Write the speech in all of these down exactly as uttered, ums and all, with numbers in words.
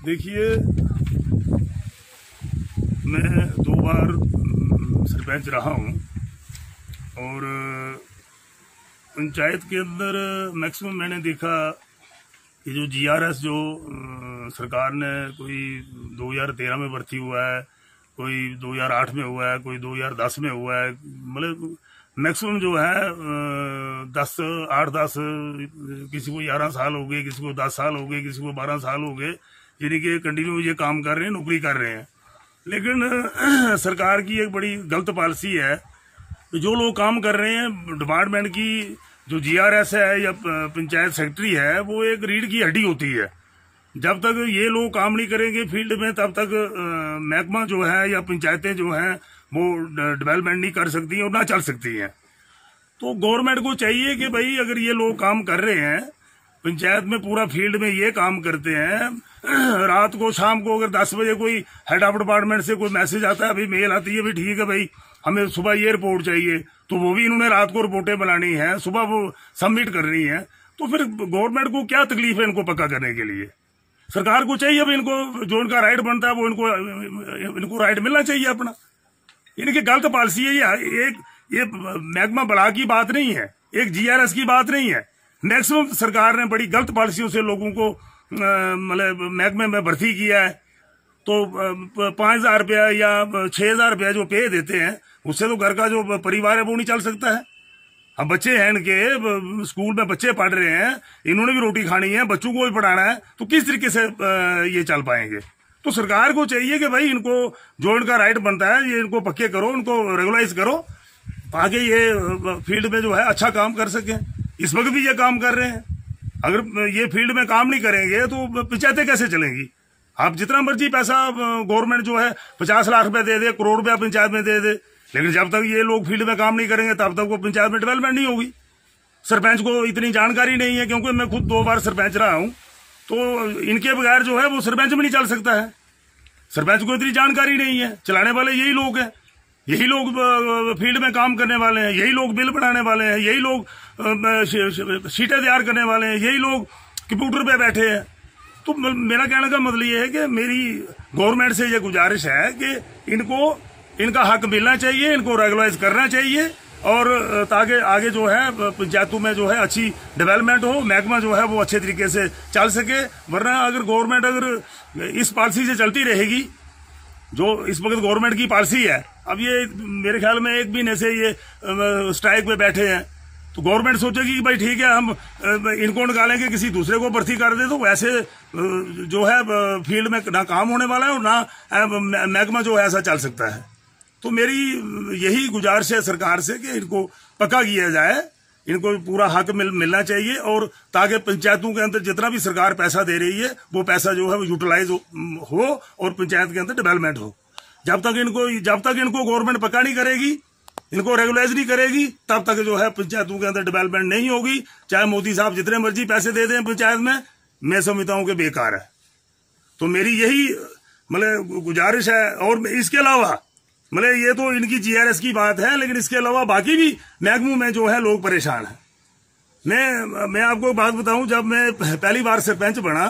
देखिए, मैं दो बार सरपंच रहा हूँ और पंचायत के अंदर मैक्सिमम मैंने देखा कि जो जीआरएस जो सरकार ने कोई दो हज़ार तेरह में भर्ती हुआ है, कोई दो हज़ार आठ में हुआ है, कोई दो हज़ार दस में हुआ है, मतलब मैक्सिमम जो है दस आठ दस किसी को ग्यारह साल हो गए, किसी को दस साल हो गए, किसी को बारह साल हो गए, यानी कि कंटिन्यू ये काम कर रहे हैं, नौकरी कर रहे हैं। लेकिन सरकार की एक बड़ी गलत पॉलिसी है कि जो लोग काम कर रहे हैं, डिपार्टमेंट की जो जीआरएस है या पंचायत सेक्रेटरी है, वो एक रीढ़ की हड्डी होती है। जब तक ये लोग काम नहीं करेंगे फील्ड में, तब तक महकमा जो है या पंचायतें जो हैं वो डेवलपमेंट नहीं कर सकती और ना चल सकती हैं। तो गवर्नमेंट को चाहिए कि भाई अगर ये लोग काम कर रहे हैं पंचायत में, पूरा फील्ड में ये काम करते हैं, रात को शाम को अगर दस बजे कोई हेड ऑफ डिपार्टमेंट से कोई मैसेज आता है, अभी मेल आती है, भी ठीक है भाई हमें सुबह ये रिपोर्ट चाहिए, तो वो भी इन्होंने रात को रिपोर्टें बनानी है, सुबह वो सबमिट करनी है। तो फिर गवर्नमेंट को क्या तकलीफ है इनको पक्का करने के लिए? सरकार को चाहिए भाई इनको जो इनका राइट बनता है वो इनको इनको राइट मिलना चाहिए अपना। इनकी गलत पॉलिसी है ये। एक ये महकमा बड़ा की बात नहीं है, एक जीआरएस की बात नहीं है। मैक्सिमम सरकार ने बड़ी गलत पॉलिसियों से लोगों को मतलब महकमे में भर्ती किया है। तो पांच हजार रुपया या छह हजार रुपया जो पे देते हैं, उससे तो घर का जो परिवार है वो नहीं चल सकता है। अब बच्चे हैं इनके, स्कूल में बच्चे पढ़ रहे हैं, इन्होंने भी रोटी खानी है, बच्चों को भी पढ़ाना है, तो किस तरीके से ये चल पाएंगे? तो सरकार को चाहिए कि भाई इनको जो इनका राइट बनता है ये इनको पक्के करो, इनको रेगुलाइज करो, आगे ये फील्ड में जो है अच्छा काम कर सके। इस वक्त भी ये काम कर रहे हैं। अगर ये फील्ड में काम नहीं करेंगे तो पंचायतें कैसे चलेंगी? आप जितना मर्जी पैसा गवर्नमेंट जो है पचास लाख रुपए दे दे, करोड़ रुपया पंचायत में दे दे, लेकिन जब तक ये लोग फील्ड में काम नहीं करेंगे तब तक वो पंचायत में डेवलपमेंट नहीं होगी। सरपंच को इतनी जानकारी नहीं है, क्योंकि मैं खुद दो बार सरपंच रहा हूं, तो इनके बगैर जो है वो सरपंच में नहीं चल सकता है। सरपंच को इतनी जानकारी नहीं है। चलाने वाले यही लोग हैं, यही लोग फील्ड में काम करने वाले हैं, यही लोग बिल बनाने वाले हैं, यही लोग शीटें तैयार करने वाले हैं, यही लोग कंप्यूटर पे बैठे हैं। तो मेरा कहने का मतलब ये है कि मेरी गवर्नमेंट से ये गुजारिश है कि इनको इनका हक मिलना चाहिए, इनको रेगुलाइज करना चाहिए, और ताकि आगे जो है पंचायतों में जो है अच्छी डेवलपमेंट हो, महकमा जो है वो अच्छे तरीके से चल सके। वरना अगर गवर्नमेंट अगर इस पॉलिसी से चलती रहेगी, जो इस वक्त गवर्नमेंट की पॉलिसी है, अब ये मेरे ख्याल में एक महीने से ये स्ट्राइक पे बैठे हैं, तो गवर्नमेंट सोचेगी कि भाई ठीक है हम इनको निकालेंगे, किसी दूसरे को भर्ती कर दे, तो वैसे जो है फील्ड में ना काम होने वाला है और ना महकमा जो है ऐसा चल सकता है। तो मेरी यही गुजारिश है सरकार से कि इनको पक्का किया जाए, इनको पूरा हक मिल, मिलना चाहिए, और ताकि पंचायतों के अंदर जितना भी सरकार पैसा दे रही है वो पैसा जो है वो यूटिलाइज हो, हो और पंचायत के अंदर डेवलपमेंट हो। जब तक इनको जब तक इनको गवर्नमेंट पक्का नहीं करेगी, इनको रेगुलाइज नहीं करेगी, तब तक जो है पंचायतों के अंदर डेवलपमेंट नहीं होगी। चाहे मोदी साहब जितने मर्जी पैसे दे दें पंचायत में, मैं समझता हूं कि बेकार है। तो मेरी यही मतलब गुजारिश है। और इसके अलावा मतलब ये तो इनकी जीआरएस की बात है, लेकिन इसके अलावा बाकी भी महकमों में जो है लोग परेशान हैं। मैं मैं आपको बात बताऊं, जब मैं पहली बार सरपंच बना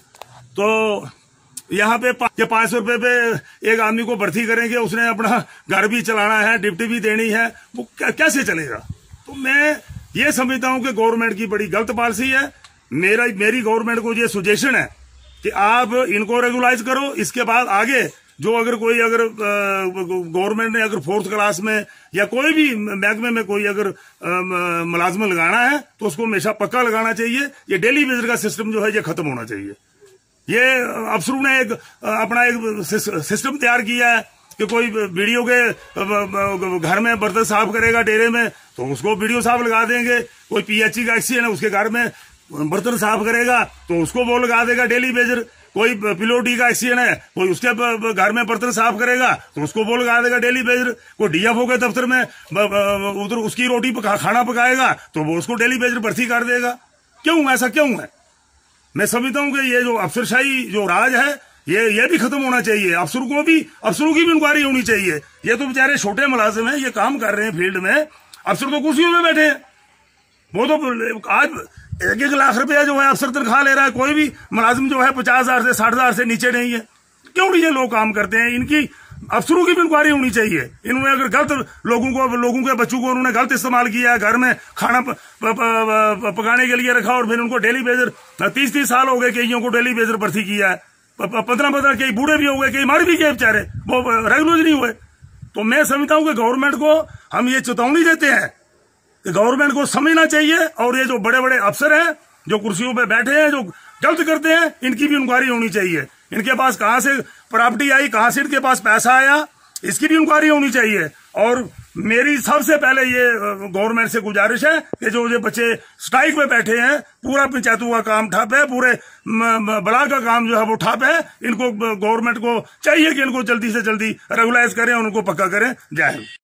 तो यहाँ पे पांच सौ रुपए पे एक आदमी को भर्ती करेंगे, उसने अपना घर भी चलाना है, डिप्टी भी देनी है, वो कैसे चलेगा? तो मैं ये समझता हूँ कि गवर्नमेंट की बड़ी गलत पॉलिसी है। मेरा मेरी गवर्नमेंट को ये सजेशन है कि आप इनको रेगुलाइज करो। इसके बाद आगे जो अगर कोई अगर गवर्नमेंट ने अगर फोर्थ क्लास में या कोई भी महकमे में कोई अगर मुलाजमा लगाना है तो उसको हमेशा पक्का लगाना चाहिए। ये डेली वेजर का सिस्टम जो है ये खत्म होना चाहिए। ये अफसरों ने एक अपना एक सिस्टम तैयार किया है कि कोई वीडियो के घर में बर्तन साफ करेगा डेरे में, तो उसको वीडियो साफ लगा देंगे। कोई पीएचई का एक्सीडेंट है, उसके घर में बर्तन साफ करेगा तो उसको वो लगा देगा डेली वेजर। कोई पिलोटी का एक्सीडेंट है, कोई उसके घर में बर्तन साफ करेगा तो उसको वो लगा देगा डेली वेजर। कोई डीएफओ के दफ्तर में उधर उसकी रोटी खाना पकाएगा तो वो उसको डेली वेजर भर्ती कर देगा। क्यों ऐसा क्यों है? मैं समझता हूं कि ये जो अफसरशाही जो राज है ये ये भी खत्म होना चाहिए। अफसरों को भी अफसरों की भी इंक्वायरी होनी चाहिए। ये तो बेचारे छोटे मुलाजिम हैं, ये काम कर रहे हैं फील्ड में, अफसर तो कुर्सियों में बैठे हैं। वो तो आज एक एक लाख रुपया जो है अफसर तनख्वाह ले रहा है, कोई भी मुलाजिम जो है पचास हजार से साठ हजार से नीचे नहीं है। क्यों नहीं ये लोग काम करते हैं? इनकी अफसरों की भी इंक्वायरी होनी चाहिए। इन्होंने अगर गलत लोगों को लोगों के बच्चों को उन्होंने गलत इस्तेमाल किया है, घर में खाना प, प, प, पकाने के लिए रखा और फिर उनको डेली बेजर तीस तीस साल हो गए कईयों को डेली बेजर भर्ती किया है, पंद्रह पंद्रह कई बूढ़े भी हो गए, कई मार भी गए बेचारे, वो रेगुलर नहीं हुए। तो मैं समझता हूँ कि गवर्नमेंट को हम ये चेतावनी देते हैं कि गवर्नमेंट को समझना चाहिए और ये जो बड़े बड़े अफसर हैं जो कुर्सियों पे बैठे हैं जो गलत करते हैं, इनकी भी इंक्वायरी होनी चाहिए। इनके पास कहाँ से प्रॉपर्टी आई, कहाँ से इनके पास पैसा आया, इसकी भी इंक्वायरी होनी चाहिए। और मेरी सबसे पहले ये गवर्नमेंट से गुजारिश है कि जो ये बच्चे स्ट्राइक पे बैठे हैं, पूरा पंचायतों का काम ठप है, पूरे ब्लॉक का काम जो है वो ठप है। इनको गवर्नमेंट को चाहिए कि इनको जल्दी से जल्दी रेगुलाइज करें और उनको पक्का करें। जय हिंद।